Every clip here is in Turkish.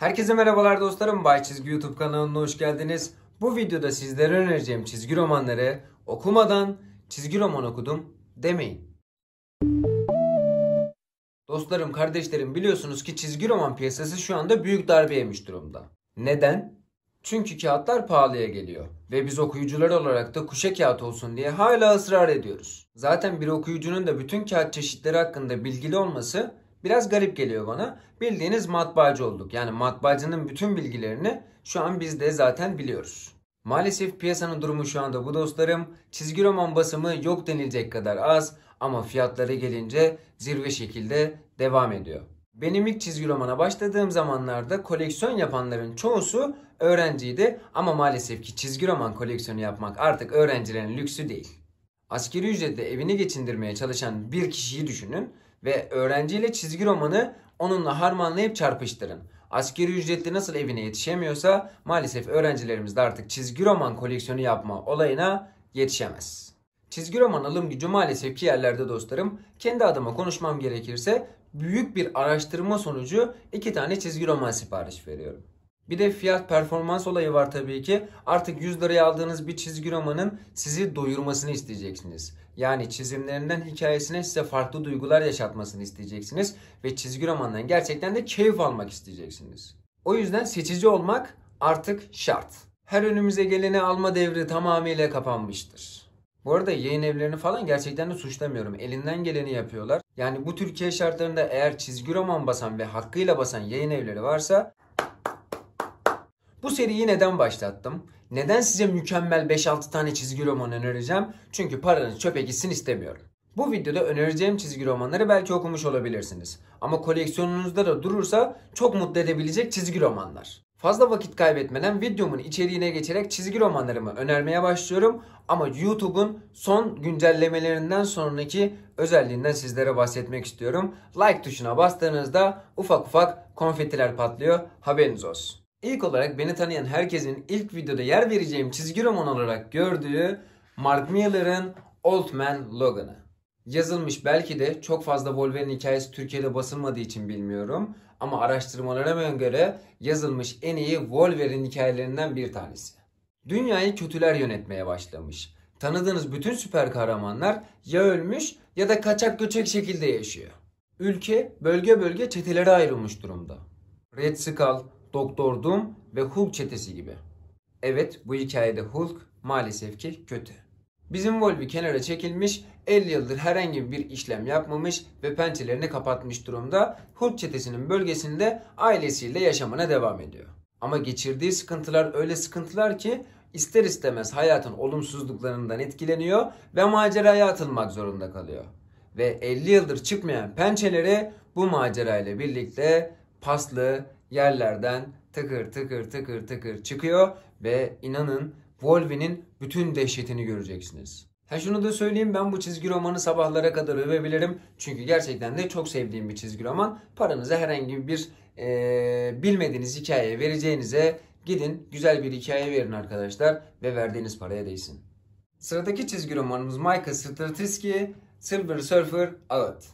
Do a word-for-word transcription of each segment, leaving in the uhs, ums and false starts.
Herkese merhabalar dostlarım. Bay Çizgi YouTube kanalına hoş geldiniz. Bu videoda sizlere önereceğim çizgi romanları okumadan çizgi roman okudum demeyin. Dostlarım, kardeşlerim, biliyorsunuz ki çizgi roman piyasası şu anda büyük darbe yemiş durumda. Neden? Çünkü kağıtlar pahalıya geliyor ve biz okuyucular olarak da kuşe kağıt olsun diye hala ısrar ediyoruz. Zaten bir okuyucunun da bütün kağıt çeşitleri hakkında bilgili olması biraz garip geliyor bana. Bildiğiniz matbaacı olduk. Yani matbaacının bütün bilgilerini şu an biz de zaten biliyoruz. Maalesef piyasanın durumu şu anda bu dostlarım. Çizgi roman basımı yok denilecek kadar az ama fiyatları gelince zirve şekilde devam ediyor. Benim ilk çizgi romana başladığım zamanlarda koleksiyon yapanların çoğusu öğrenciydi ama maalesef ki çizgi roman koleksiyonu yapmak artık öğrencilerin lüksü değil. Asgari ücretle evini geçindirmeye çalışan bir kişiyi düşünün ve öğrenciyle çizgi romanı onunla harmanlayıp çarpıştırın. Asgari ücretli nasıl evine yetişemiyorsa maalesef öğrencilerimiz de artık çizgi roman koleksiyonu yapma olayına yetişemez. Çizgi roman alım gücü maalesef ki yerlerde dostlarım. Kendi adıma konuşmam gerekirse büyük bir araştırma sonucu iki tane çizgi roman sipariş veriyorum. Bir de fiyat performans olayı var tabii ki. Artık yüz liraya aldığınız bir çizgi romanın sizi doyurmasını isteyeceksiniz. Yani çizimlerinden hikayesine size farklı duygular yaşatmasını isteyeceksiniz. Ve çizgi romandan gerçekten de keyif almak isteyeceksiniz. O yüzden seçici olmak artık şart. Her önümüze geleni alma devri tamamıyla kapanmıştır. Bu arada yayın evlerini falan gerçekten de suçlamıyorum. Elinden geleni yapıyorlar. Yani bu Türkiye şartlarında eğer çizgi roman basan ve hakkıyla basan yayın evleri varsa... Bu seriyi neden başlattım? Neden size mükemmel beş altı tane çizgi roman önereceğim? Çünkü paranız çöpe gitsin istemiyorum. Bu videoda önereceğim çizgi romanları belki okumuş olabilirsiniz. Ama koleksiyonunuzda da durursa çok mutlu edebilecek çizgi romanlar. Fazla vakit kaybetmeden videomun içeriğine geçerek çizgi romanlarımı önermeye başlıyorum. Ama YouTube'un son güncellemelerinden sonraki özelliğinden sizlere bahsetmek istiyorum. Like tuşuna bastığınızda ufak ufak konfetiler patlıyor. Haberiniz olsun. İlk olarak beni tanıyan herkesin ilk videoda yer vereceğim çizgi roman olarak gördüğü Mark Millar'ın Old Man Logan'ı. Yazılmış, belki de çok fazla Wolverine hikayesi Türkiye'de basılmadığı için bilmiyorum. Ama araştırmalarıma göre yazılmış en iyi Wolverine hikayelerinden bir tanesi. Dünyayı kötüler yönetmeye başlamış. Tanıdığınız bütün süper kahramanlar ya ölmüş ya da kaçak göçek şekilde yaşıyor. Ülke bölge bölge çetelere ayrılmış durumda. Red Skull, Doktor Doom ve Hulk çetesi gibi. Evet, bu hikayede Hulk maalesef ki kötü. Bizim Wolverine kenara çekilmiş, elli yıldır herhangi bir işlem yapmamış ve pençelerini kapatmış durumda. Hulk çetesinin bölgesinde ailesiyle yaşamına devam ediyor. Ama geçirdiği sıkıntılar öyle sıkıntılar ki ister istemez hayatın olumsuzluklarından etkileniyor ve maceraya atılmak zorunda kalıyor. Ve elli yıldır çıkmayan pençeleri bu macerayla birlikte paslı yerlerden tıkır tıkır tıkır tıkır çıkıyor ve inanın Wolverine'in bütün dehşetini göreceksiniz. Ha şunu da söyleyeyim, ben bu çizgi romanı sabahlara kadar övebilirim. Çünkü gerçekten de çok sevdiğim bir çizgi roman. Paranıza herhangi bir ee, bilmediğiniz hikaye vereceğinize gidin güzel bir hikaye verin arkadaşlar ve verdiğiniz paraya değsin. Sıradaki çizgi romanımız Michael Straczynski Silver Surfer Out.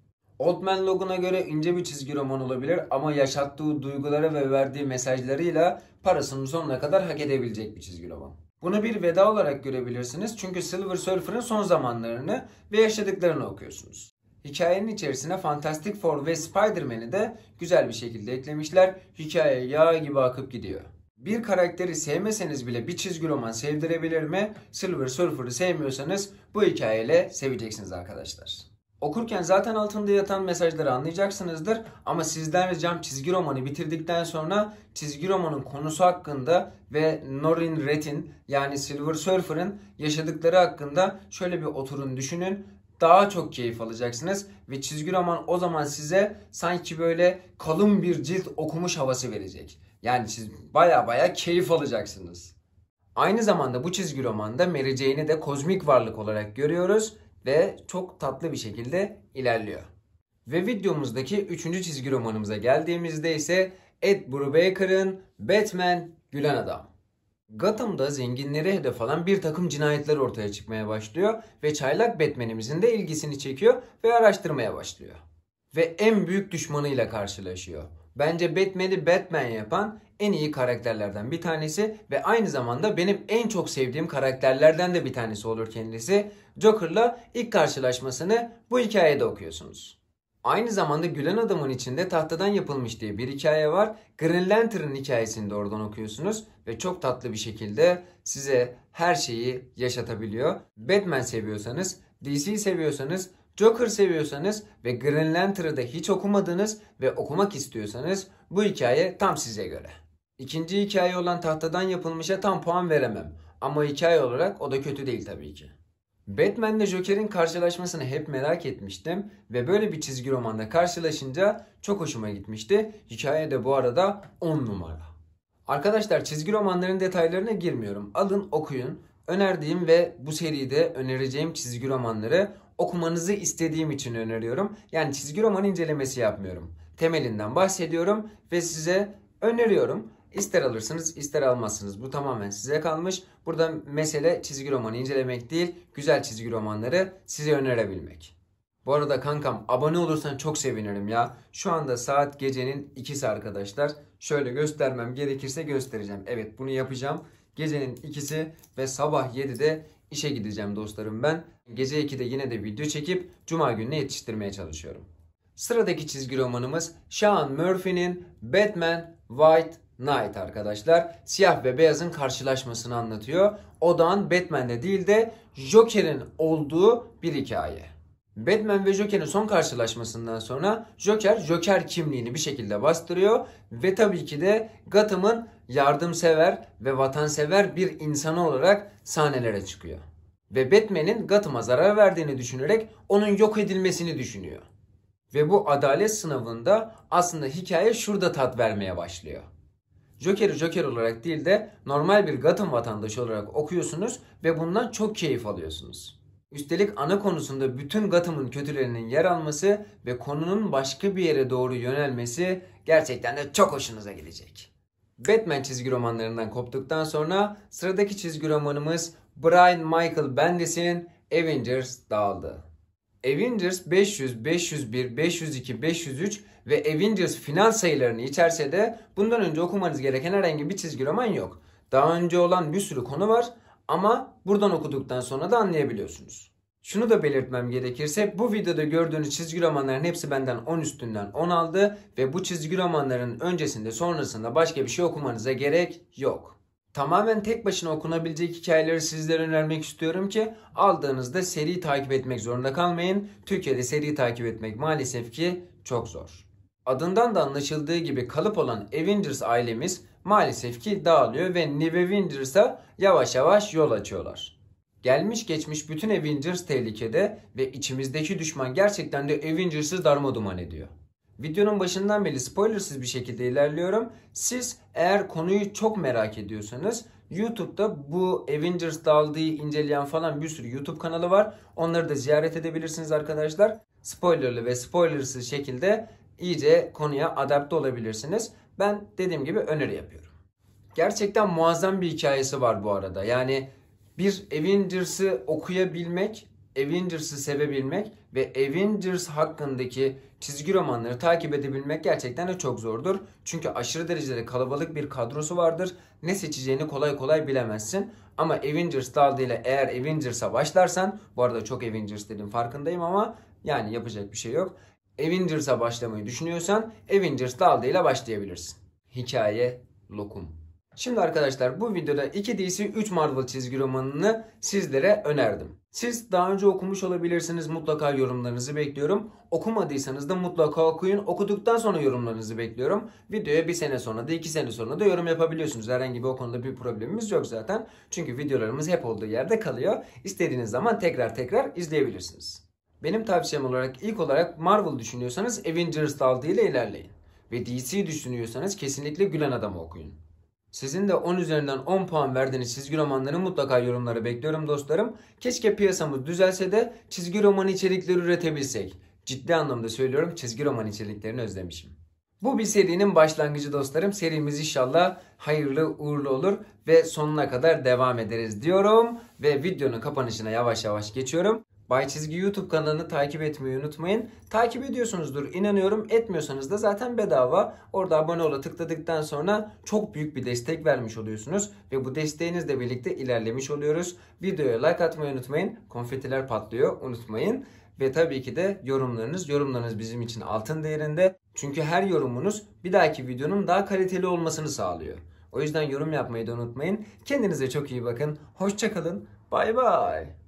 Old Man Logan'a göre ince bir çizgi roman olabilir ama yaşattığı duyguları ve verdiği mesajlarıyla parasının sonuna kadar hak edebilecek bir çizgi roman. Bunu bir veda olarak görebilirsiniz çünkü Silver Surfer'ın son zamanlarını ve yaşadıklarını okuyorsunuz. Hikayenin içerisine Fantastic Four ve Spider-Man'i de güzel bir şekilde eklemişler. Hikaye yağ gibi akıp gidiyor. Bir karakteri sevmeseniz bile bir çizgi roman sevdirebilir mi? Silver Surfer'ı sevmiyorsanız bu hikayeyle seveceksiniz arkadaşlar. Okurken zaten altında yatan mesajları anlayacaksınızdır ama sizden ricam çizgi romanı bitirdikten sonra çizgi romanın konusu hakkında ve Norrin Reed'in yani Silver Surfer'ın yaşadıkları hakkında şöyle bir oturun düşünün. Daha çok keyif alacaksınız ve çizgi roman o zaman size sanki böyle kalın bir cilt okumuş havası verecek. Yani siz baya baya keyif alacaksınız. Aynı zamanda bu çizgi romanda Mary Jane'i de kozmik varlık olarak görüyoruz ve çok tatlı bir şekilde ilerliyor. Ve videomuzdaki üçüncü çizgi romanımıza geldiğimizde ise Ed Brubaker'ın Batman Gülen Adam. Gotham'da zenginleri hedef alan bir takım cinayetler ortaya çıkmaya başlıyor ve çaylak Batman'imizin de ilgisini çekiyor ve araştırmaya başlıyor. Ve en büyük düşmanıyla karşılaşıyor. Bence Batman'i Batman yapan en iyi karakterlerden bir tanesi ve aynı zamanda benim en çok sevdiğim karakterlerden de bir tanesi olur kendisi. Joker'la ilk karşılaşmasını bu hikayede okuyorsunuz. Aynı zamanda Gülen Adam'ın içinde tahtadan yapılmış diye bir hikaye var. Green Lantern'ın hikayesini de oradan okuyorsunuz ve çok tatlı bir şekilde size her şeyi yaşatabiliyor. Batman seviyorsanız, D C seviyorsanız, Joker seviyorsanız ve Green Lantern'ı da hiç okumadınız ve okumak istiyorsanız bu hikaye tam size göre. İkinci hikaye olan tahtadan yapılmışa tam puan veremem. Ama hikaye olarak o da kötü değil tabii ki. Batman ile Joker'in karşılaşmasını hep merak etmiştim ve böyle bir çizgi romanda karşılaşınca çok hoşuma gitmişti. Hikaye de bu arada on numara. Arkadaşlar çizgi romanların detaylarına girmiyorum. Alın okuyun. Önerdiğim ve bu seride önereceğim çizgi romanları okumanızı istediğim için öneriyorum. Yani çizgi roman incelemesi yapmıyorum. Temelinden bahsediyorum ve size öneriyorum. İster alırsınız ister almazsınız. Bu tamamen size kalmış. Burada mesele çizgi romanı incelemek değil, güzel çizgi romanları size önerebilmek. Bu arada kankam abone olursan çok sevinirim ya. Şu anda saat gecenin ikisi arkadaşlar. Şöyle göstermem gerekirse göstereceğim. Evet bunu yapacağım. Gecenin ikisi ve sabah yedide işe gideceğim dostlarım ben. Gece ikide yine de video çekip Cuma gününe yetiştirmeye çalışıyorum. Sıradaki çizgi romanımız Sean Murphy'nin Batman White Knight arkadaşlar. Siyah ve beyazın karşılaşmasını anlatıyor. Odağın Batman'de değil de Joker'in olduğu bir hikaye. Batman ve Joker'in son karşılaşmasından sonra Joker, Joker kimliğini bir şekilde bastırıyor ve tabii ki de Gotham'ın yardımsever ve vatansever bir insanı olarak sahnelere çıkıyor. Ve Batman'in Gotham'a zarar verdiğini düşünerek onun yok edilmesini düşünüyor. Ve bu adalet sınavında aslında hikaye şurada tat vermeye başlıyor. Joker'i Joker olarak değil de normal bir Gotham vatandaşı olarak okuyorsunuz ve bundan çok keyif alıyorsunuz. Üstelik ana konusunda bütün Gotham'ın kötülerinin yer alması ve konunun başka bir yere doğru yönelmesi gerçekten de çok hoşunuza gidecek. Batman çizgi romanlarından koptuktan sonra sıradaki çizgi romanımız Brian Michael Bendis'in Avengers dağıldı. Avengers beş yüz, beş yüz bir, beş yüz iki, beş yüz üç ve Avengers final sayılarını içerse de bundan önce okumanız gereken herhangi bir çizgi roman yok. Daha önce olan bir sürü konu var ama buradan okuduktan sonra da anlayabiliyorsunuz. Şunu da belirtmem gerekirse bu videoda gördüğünüz çizgi romanların hepsi benden on üstünden on aldı ve bu çizgi romanların öncesinde sonrasında başka bir şey okumanıza gerek yok. Tamamen tek başına okunabilecek hikayeleri sizlere önermek istiyorum ki aldığınızda seri takip etmek zorunda kalmayın. Türkiye'de seri takip etmek maalesef ki çok zor. Adından da anlaşıldığı gibi kalıp olan Avengers ailemiz maalesef ki dağılıyor ve New Avengers'a yavaş yavaş yol açıyorlar. Gelmiş geçmiş bütün Avengers tehlikede ve içimizdeki düşman gerçekten de Avengers'ı darmaduman ediyor. Videonun başından beri spoilersız bir şekilde ilerliyorum. Siz eğer konuyu çok merak ediyorsanız YouTube'da bu Avengers dağıldığı inceleyen falan bir sürü YouTube kanalı var. Onları da ziyaret edebilirsiniz arkadaşlar. Spoilerlı ve spoilersız şekilde iyice konuya adapte olabilirsiniz. Ben dediğim gibi öneri yapıyorum. Gerçekten muazzam bir hikayesi var bu arada. Yani bir Avengers'ı okuyabilmek, Avengers'ı sevebilmek ve Avengers hakkındaki çizgi romanları takip edebilmek gerçekten de çok zordur. Çünkü aşırı derecede kalabalık bir kadrosu vardır. Ne seçeceğini kolay kolay bilemezsin. Ama Avengers dalıyla eğer Avengers'a başlarsan, bu arada çok Avengers dedim farkındayım ama yani yapacak bir şey yok. Avengers'a başlamayı düşünüyorsan Avengers dalıyla başlayabilirsin. Hikaye lokum. Şimdi arkadaşlar bu videoda iki D C üç Marvel çizgi romanını sizlere önerdim. Siz daha önce okumuş olabilirsiniz, mutlaka yorumlarınızı bekliyorum. Okumadıysanız da mutlaka okuyun. Okuduktan sonra yorumlarınızı bekliyorum. Videoya bir sene sonra da iki sene sonra da yorum yapabiliyorsunuz. Herhangi bir o konuda bir problemimiz yok zaten. Çünkü videolarımız hep olduğu yerde kalıyor. İstediğiniz zaman tekrar tekrar izleyebilirsiniz. Benim tavsiyem olarak ilk olarak Marvel düşünüyorsanız Avengers dalıyla ilerleyin. Ve D C düşünüyorsanız kesinlikle Gülen Adam'ı okuyun. Sizin de on üzerinden on puan verdiğiniz çizgi romanları mutlaka yorumlara bekliyorum dostlarım. Keşke piyasamız düzelse de çizgi roman içerikleri üretebilsek. Ciddi anlamda söylüyorum, çizgi roman içeriklerini özlemişim. Bu bir serinin başlangıcı dostlarım. Serimiz inşallah hayırlı uğurlu olur ve sonuna kadar devam ederiz diyorum. Ve videonun kapanışına yavaş yavaş geçiyorum. Bay Çizgi YouTube kanalını takip etmeyi unutmayın. Takip ediyorsunuzdur inanıyorum. Etmiyorsanız da zaten bedava. Orada abone ola tıkladıktan sonra çok büyük bir destek vermiş oluyorsunuz. Ve bu desteğinizle birlikte ilerlemiş oluyoruz. Videoya like atmayı unutmayın. Konfetiler patlıyor, unutmayın. Ve tabii ki de yorumlarınız. Yorumlarınız bizim için altın değerinde. Çünkü her yorumunuz bir dahaki videonun daha kaliteli olmasını sağlıyor. O yüzden yorum yapmayı da unutmayın. Kendinize çok iyi bakın. Hoşça kalın. Bay bay.